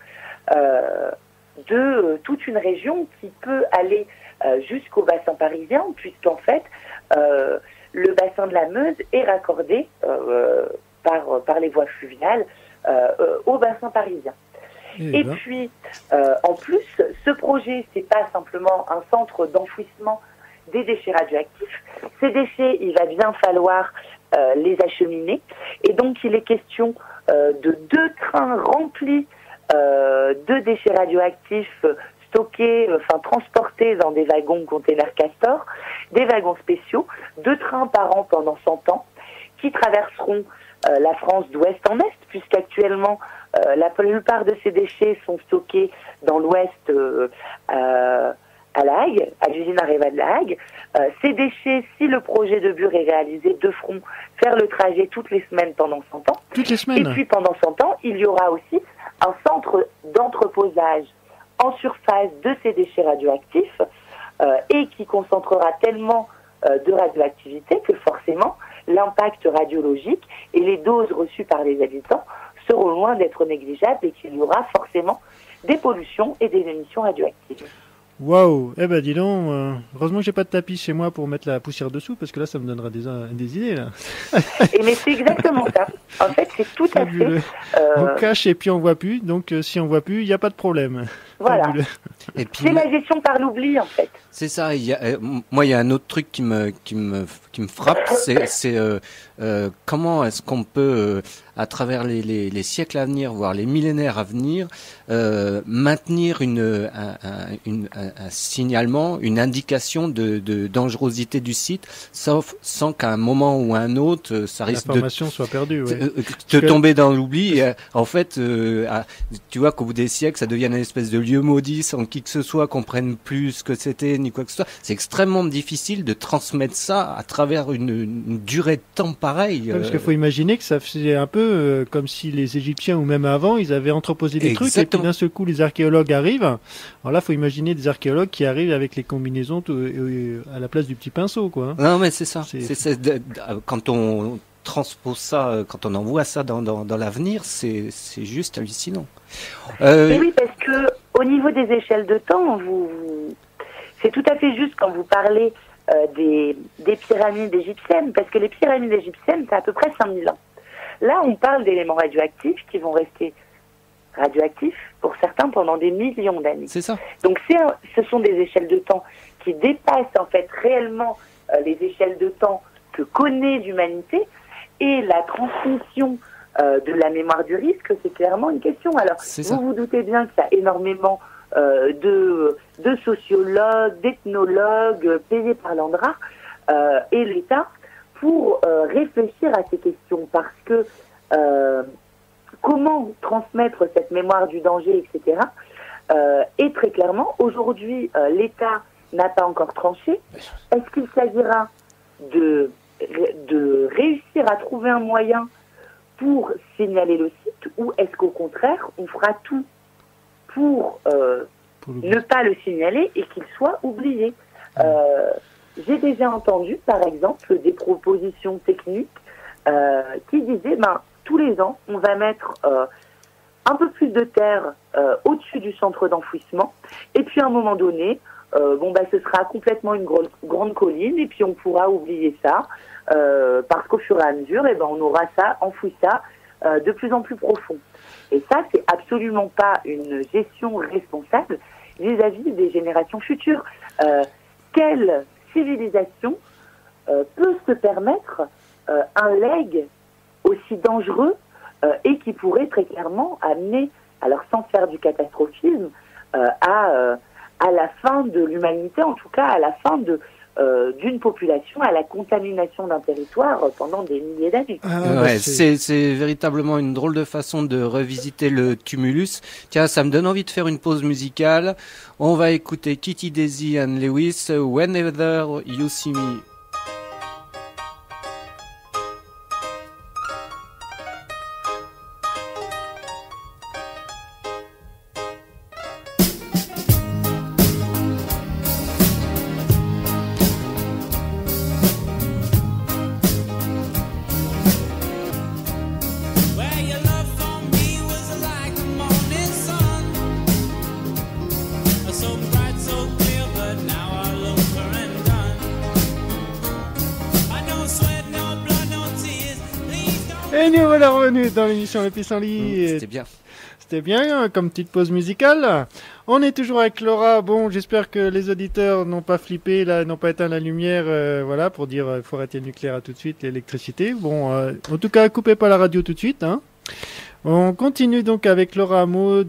de toute une région qui peut aller jusqu'au bassin parisien, puisqu'en fait, le bassin de la Meuse est raccordé par les voies fluviales au bassin parisien. Et puis, en plus, ce projet, c'est pas simplement un centre d'enfouissement des déchets radioactifs. Ces déchets, il va bien falloir les acheminer. Et donc, il est question de 2 trains remplis de déchets radioactifs stockés, transportés dans des wagons containers Castor, des wagons spéciaux, 2 trains par an pendant 100 ans, qui traverseront la France d'ouest en est, puisqu'actuellement, la plupart de ces déchets sont stockés dans l'ouest à La Hague, à l'usine Areva de La Hague. Ces déchets, si le projet de Bure est réalisé, devront faire le trajet toutes les semaines pendant 100 ans. Toutes les semaines. Et puis pendant 100 ans, il y aura aussi un centre d'entreposage en surface de ces déchets radioactifs et qui concentrera tellement de radioactivité que forcément l'impact radiologique et les doses reçues par les habitants seront loin d'être négligeables et qu'il y aura forcément des pollutions et des émissions radioactives. Waouh! Eh ben dis donc, heureusement que j'ai pas de tapis chez moi pour mettre la poussière dessous, parce que là ça me donnera des idées là. Et mais c'est exactement ça. En fait, c'est tout à fait. On cache et puis on voit plus, donc si on voit plus, il n'y a pas de problème. Voilà. Et puis, c'est la gestion par l'oubli en fait. C'est ça. Moi, il y a un autre truc qui me frappe, c'est comment est-ce qu'on peut, à travers les siècles à venir, voire les millénaires à venir, maintenir un signalement, une indication de dangerosité du site, sans qu'à un moment ou à un autre, ça risque l'information soit perdue, de tomber dans l'oubli. En fait, tu vois qu'au bout des siècles, ça devienne une espèce de lieu maudit, sans qui que ce soit comprenne plus ce que c'était ni quoi que ce soit. C'est extrêmement difficile de transmettre ça à travers une durée de temps pareille. Parce qu'il faut imaginer que ça faisait un peu comme si les Égyptiens ou même avant, ils avaient entreposé des trucs et puis d'un seul coup les archéologues arrivent. Alors là, il faut imaginer des archéologues qui arrivent avec les combinaisons à la place du petit pinceau, quoi. Non, mais c'est ça. Quand on transpose ça, quand on envoie ça dans l'avenir, c'est juste hallucinant. Et oui, parce que au niveau des échelles de temps, c'est tout à fait juste quand vous parlez des pyramides égyptiennes, parce que les pyramides égyptiennes, c'est à peu près 5000 ans. Là, on parle d'éléments radioactifs qui vont rester radioactifs, pour certains, pendant des millions d'années. C'est ça. Donc, ce sont des échelles de temps qui dépassent, en fait, réellement les échelles de temps que connaît l'humanité, et la transmission de la mémoire du risque, c'est clairement une question. Alors, vous doutez bien qu'il y a énormément de sociologues, d'ethnologues payés par l'ANDRA et l'État pour réfléchir à ces questions, parce que comment transmettre cette mémoire du danger, etc. Et très clairement, aujourd'hui, l'État n'a pas encore tranché. Est-ce qu'il s'agira de réussir à trouver un moyen pour signaler le site, ou est-ce qu'au contraire, on fera tout pour ne pas le signaler et qu'il soit oublié? J'ai déjà entendu, par exemple, des propositions techniques qui disaient, tous les ans, on va mettre un peu plus de terre au-dessus du centre d'enfouissement, et puis à un moment donné, ce sera complètement une grande colline, et puis on pourra oublier ça, parce qu'au fur et à mesure, on aura enfoui ça de plus en plus profond. Et ça, c'est absolument pas une gestion responsable vis-à-vis des générations futures. Quelle civilisation peut se permettre un legs aussi dangereux et qui pourrait très clairement amener, alors sans faire du catastrophisme, à la fin de l'humanité, en tout cas à la fin d'une population, à la contamination d'un territoire pendant des milliers d'années. C'est véritablement une drôle de façon de revisiter le tumulus. Tiens, ça me donne envie de faire une pause musicale. On va écouter Kitty Daisy and Lewis, Whenever You See Me. Et nous voilà revenus dans l'émission Le Pissenlit. C'était bien. C'était bien, comme petite pause musicale. On est toujours avec Laura. Bon, j'espère que les auditeurs n'ont pas flippé, là, n'ont pas éteint la lumière, voilà, pour dire il faut arrêter le nucléaire à tout de suite, l'électricité. Bon, en tout cas, coupez pas la radio tout de suite, hein. On continue donc avec Laura Hameau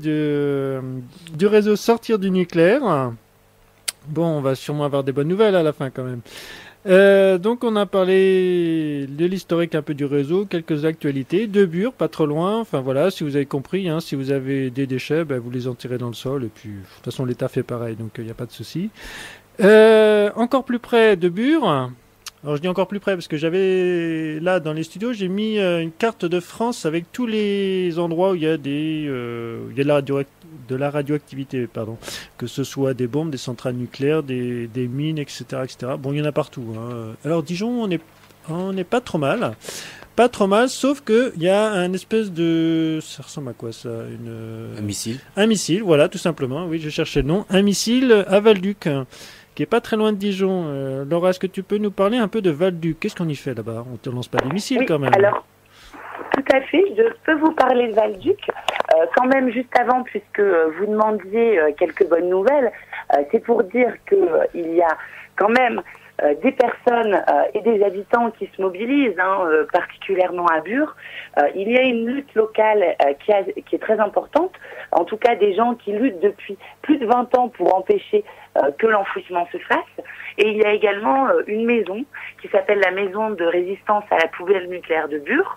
du réseau Sortir du nucléaire. Bon, on va sûrement avoir des bonnes nouvelles à la fin quand même. Donc on a parlé de l'historique un peu du réseau, quelques actualités, de Bure, pas trop loin, enfin voilà, si vous avez compris, hein, si vous avez des déchets, ben, vous les en tirez dans le sol, et puis de toute façon l'État fait pareil, donc il n'y a pas de souci. Encore plus près de Bure, alors je dis encore plus près parce que j'avais, là dans les studios, j'ai mis une carte de France avec tous les endroits où il y a il y a de la radioactivité, pardon, que ce soit des bombes, des centrales nucléaires, des mines, etc., etc. Bon, il y en a partout, hein. Alors Dijon, on est pas trop mal. Pas trop mal, sauf que il y a un espèce de... Ça ressemble à quoi ça? Un missile. Un missile, voilà, tout simplement. Oui, je cherchais le nom. Un missile à Valduc, qui est pas très loin de Dijon. Laura, est-ce que tu peux nous parler un peu de Valduc? Qu'est-ce qu'on y fait là-bas? On te lance pas des missiles quand même. Alors, tout à fait, je peux vous parler de Valduc. Quand même, juste avant, puisque vous demandiez quelques bonnes nouvelles, c'est pour dire qu'il y a quand même des personnes et des habitants qui se mobilisent, hein, particulièrement à Bure. Il y a une lutte locale qui est très importante, en tout cas des gens qui luttent depuis plus de 20 ans pour empêcher que l'enfouissement se fasse. Et il y a également une maison qui s'appelle la Maison de résistance à la poubelle nucléaire de Bure,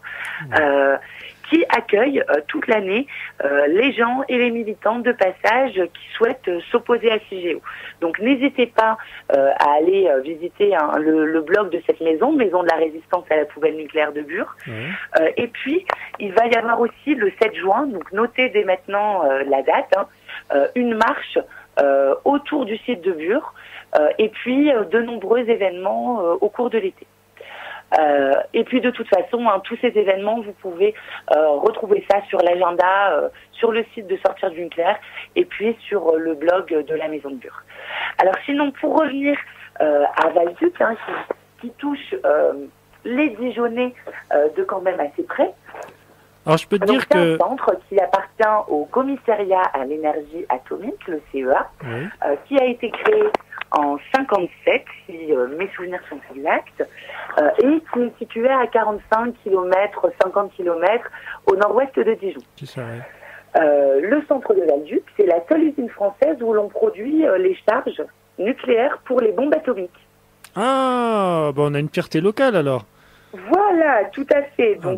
qui accueille toute l'année les gens et les militants de passage qui souhaitent s'opposer à CIGEO. Donc n'hésitez pas à aller visiter le blog de cette maison, Maison de la résistance à la poubelle nucléaire de Bure. Et puis, il va y avoir aussi le 7 juin, donc notez dès maintenant la date, hein, une marche autour du site de Bure, et puis de nombreux événements au cours de l'été. Et puis de toute façon, hein, tous ces événements, vous pouvez retrouver ça sur l'agenda, sur le site de Sortir du nucléaire, et puis sur le blog de la Maison de Bure. Alors sinon, pour revenir à Valduc, hein, qui touche les Dijonnais de quand même assez près. Alors je peux te dire c'est que... un centre qui appartient au commissariat à l'énergie atomique, le CEA, qui a été créé en 57, si mes souvenirs sont exacts, et qui est situé à 45 km, 50 km au nord-ouest de Dijon. C'est ça, ouais. Le centre de Valduc, c'est la seule usine française où l'on produit les charges nucléaires pour les bombes atomiques. Ah, bon, on a une fierté locale alors. Voilà, tout à fait. Donc,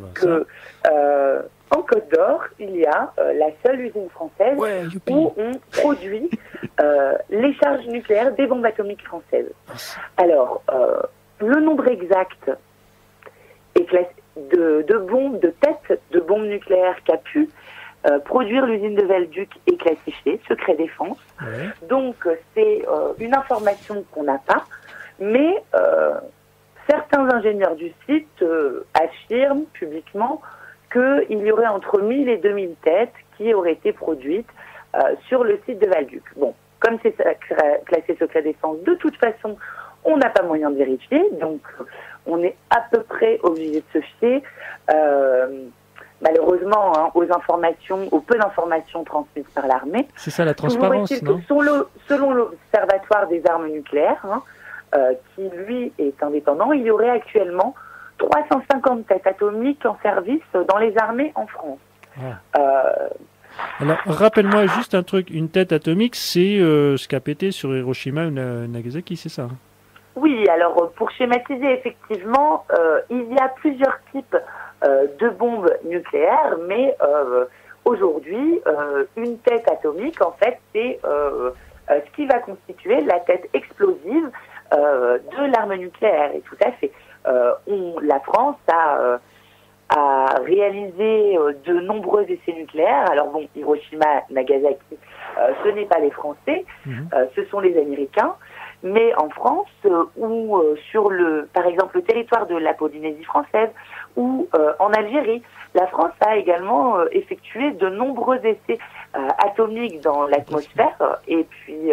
en Côte d'Or, il y a la seule usine française où on produit les charges nucléaires des bombes atomiques françaises. Alors, le nombre exact de bombes, de têtes de bombes nucléaires qu'a pu produire l'usine de Valduc est classifié, secret défense. Donc, c'est une information qu'on n'a pas, mais certains ingénieurs du site affirment publiquement qu'il y aurait entre 1000 et 2000 têtes qui auraient été produites sur le site de Valduc. Bon, comme c'est classé secret défense, de toute façon, on n'a pas moyen de vérifier, donc on est à peu près obligé de se fier, malheureusement, hein, aux peu d'informations transmises par l'armée. C'est ça la transparence, non? Selon l'Observatoire des armes nucléaires, hein, qui lui est indépendant, il y aurait actuellement 350 têtes atomiques en service dans les armées en France. Alors, rappelle-moi juste un truc, une tête atomique, c'est ce qu'a pété sur Hiroshima ou Nagasaki, c'est ça? Oui, alors pour schématiser, effectivement, il y a plusieurs types de bombes nucléaires, mais aujourd'hui, une tête atomique, en fait, c'est ce qui va constituer la tête explosive de l'arme nucléaire. Et tout à fait. La France a réalisé de nombreux essais nucléaires. Alors bon, Hiroshima, Nagasaki, ce n'est pas les Français, ce sont les Américains. Mais en France, ou sur par exemple, le territoire de la Polynésie française, ou en Algérie, la France a également effectué de nombreux essais atomiques dans l'atmosphère. Et puis,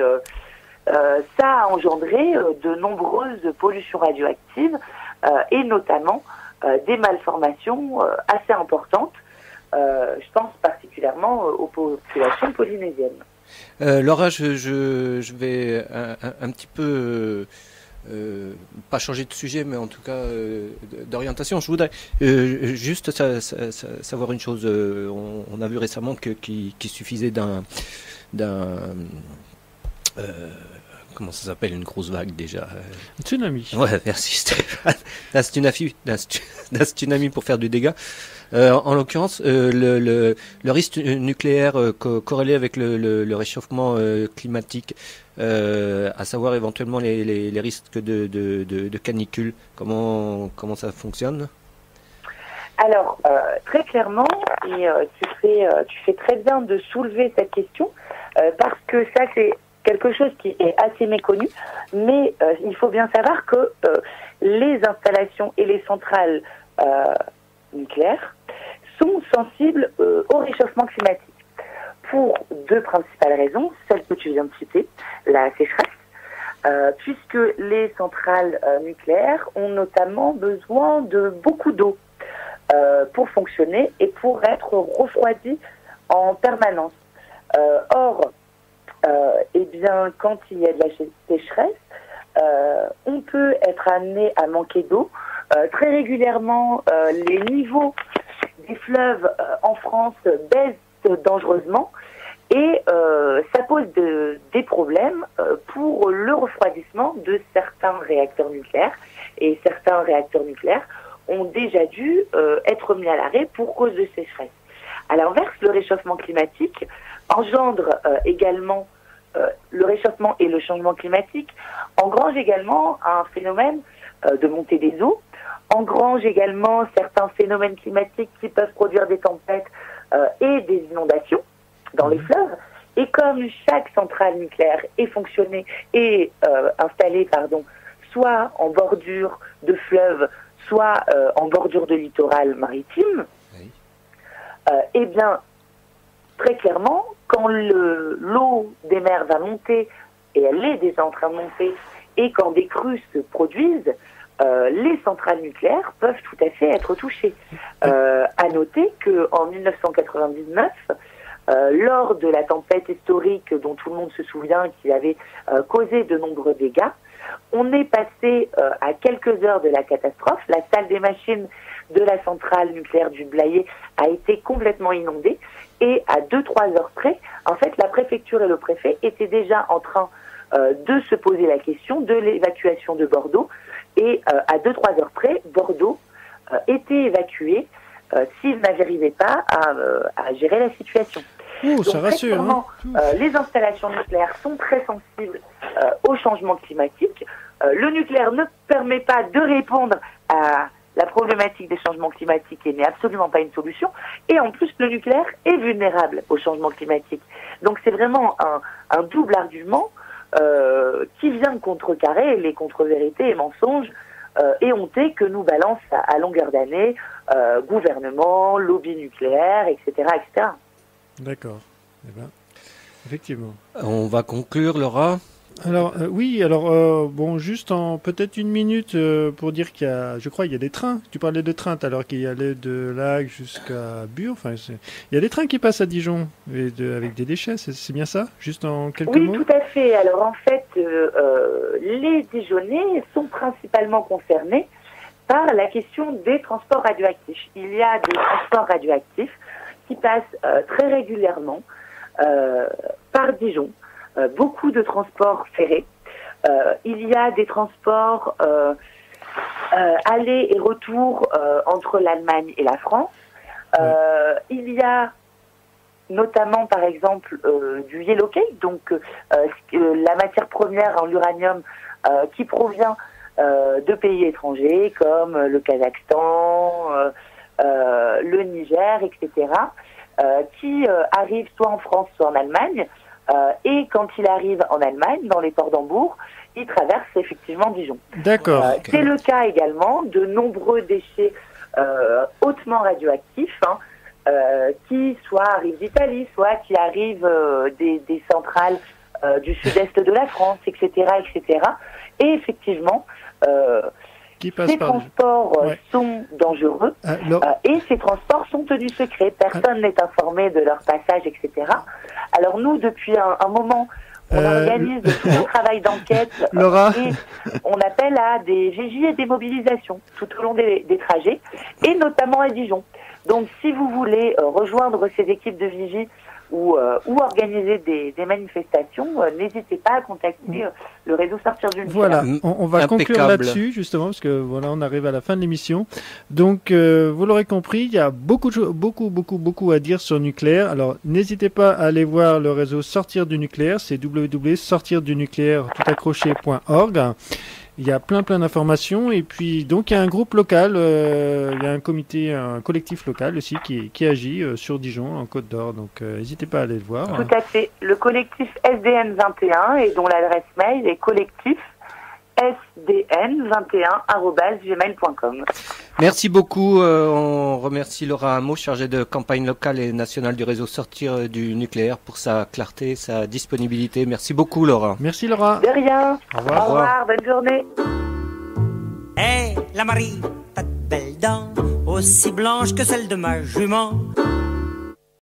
ça a engendré de nombreuses pollutions radioactives, et notamment des malformations assez importantes. Je pense particulièrement aux populations polynésiennes. Laura, je vais un petit peu, pas changer de sujet, mais en tout cas d'orientation. Je voudrais juste savoir une chose. On a vu récemment qu'il suffisait d'un comment ça s'appelle, une grosse vague déjà Tsunami. Ouais, merci Stéphane. D'un tsunami pour faire du dégât. En l'occurrence, le risque nucléaire corrélé avec le réchauffement climatique, à savoir éventuellement les risques de canicule, comment ça fonctionne? Alors, très clairement, et tu fais très bien de soulever cette question, parce que ça, c'est quelque chose qui est assez méconnu, mais il faut bien savoir que les installations et les centrales nucléaires sont sensibles au réchauffement climatique pour deux principales raisons, celle que tu viens de citer, la sécheresse, puisque les centrales nucléaires ont notamment besoin de beaucoup d'eau pour fonctionner et pour être refroidies en permanence. Or, eh bien, quand il y a de la sécheresse, on peut être amené à manquer d'eau. Très régulièrement, les niveaux des fleuves en France baissent dangereusement et ça pose des problèmes pour le refroidissement de certains réacteurs nucléaires. Et certains réacteurs nucléaires ont déjà dû être mis à l'arrêt pour cause de sécheresse. À l'inverse, le réchauffement climatique engendre également le réchauffement et le changement climatique engrange également un phénomène de montée des eaux, engrange également certains phénomènes climatiques qui peuvent produire des tempêtes et des inondations dans les fleuves. Et comme chaque centrale nucléaire est installée, soit en bordure de fleuve, soit en bordure de littoral maritime, eh bien, très clairement, quand l'eau des mers va monter, et elle est déjà en train de monter, et quand des crues se produisent, les centrales nucléaires peuvent tout à fait être touchées. À noter qu'en 1999, lors de la tempête historique dont tout le monde se souvient, qui avait causé de nombreux dégâts, on est passé à quelques heures de la catastrophe. La salle des machines de la centrale nucléaire du Blayais a été complètement inondée et à 2-3 heures près, en fait, la préfecture et le préfet étaient déjà en train de se poser la question de l'évacuation de Bordeaux et à 2-3 heures près, Bordeaux était évacué s'ils n'arrivaient pas à gérer la situation. Donc, ça rassure. Les installations nucléaires sont très sensibles au changement climatique. Le nucléaire ne permet pas de répondre à la problématique des changements climatiques et n'est absolument pas une solution. Et en plus, le nucléaire est vulnérable au changement climatique. Donc c'est vraiment un double argument qui vient contrecarrer les contre-vérités et mensonges éhontés que nous balance à longueur d'année gouvernement, lobby nucléaire, etc., etc. D'accord. Eh ben, effectivement. On va conclure, Laura. Alors oui, bon, juste en peut-être une minute pour dire qu'il y a, je crois, il y a des trains. Tu parlais de trains alors qu'il y allait de Lac jusqu'à Bure. Enfin, il y a des trains qui passent à Dijon avec des déchets. C'est bien ça? Juste en quelques mots. Oui, tout à fait. Alors en fait, les Dijonnais sont principalement concernés par la question des transports radioactifs. Il y a des transports radioactifs qui passent très régulièrement par Dijon. Beaucoup de transports ferrés. Il y a des transports aller et retour entre l'Allemagne et la France. Il y a notamment, par exemple, du yellowcake, donc la matière première en l'uranium qui provient de pays étrangers comme le Kazakhstan, le Niger, etc., qui arrive soit en France, soit en Allemagne. Et quand il arrive en Allemagne, dans les ports d'Hambourg, il traverse effectivement Dijon. D'accord. C'est le cas également de nombreux déchets hautement radioactifs, qui soit arrivent d'Italie, soit qui arrivent des centrales du sud-est de la France, etc., etc. Et effectivement, passent ces par... transports Ouais. sont dangereux et ces transports sont tenus secrets. Personne n'est informé de leur passage, etc. Alors nous, depuis un moment, on organise tout un travail d'enquête Laura. et on appelle à des vigies et des mobilisations tout au long des trajets, et notamment à Dijon. Donc si vous voulez rejoindre ces équipes de vigie ou organiser des manifestations, n'hésitez pas à contacter le réseau Sortir du Nucléaire. Voilà, on va conclure Impeccable. là-dessus justement parce que voilà, on arrive à la fin de l'émission. Donc vous l'aurez compris, il y a beaucoup à dire sur le nucléaire. Alors n'hésitez pas à aller voir le réseau Sortir du Nucléaire, c'est www.sortirdunucléaire.org. Il y a plein d'informations et puis donc il y a un groupe local, il y a un collectif local aussi qui agit sur Dijon en Côte d'Or. Donc n'hésitez pas à aller le voir. Tout à fait. Le collectif SDN 21 et dont l'adresse mail est collectif sdn21@gmail.com. Merci beaucoup. On remercie Laura Hameau, chargée de campagne locale et nationale du réseau Sortir du Nucléaire, pour sa clarté, sa disponibilité. Merci beaucoup, Laura. Merci Laura. De rien. Au revoir. Au revoir. Bonne journée. Hé, la Marie, t'as de belles dents, aussi blanches que celles de ma jument.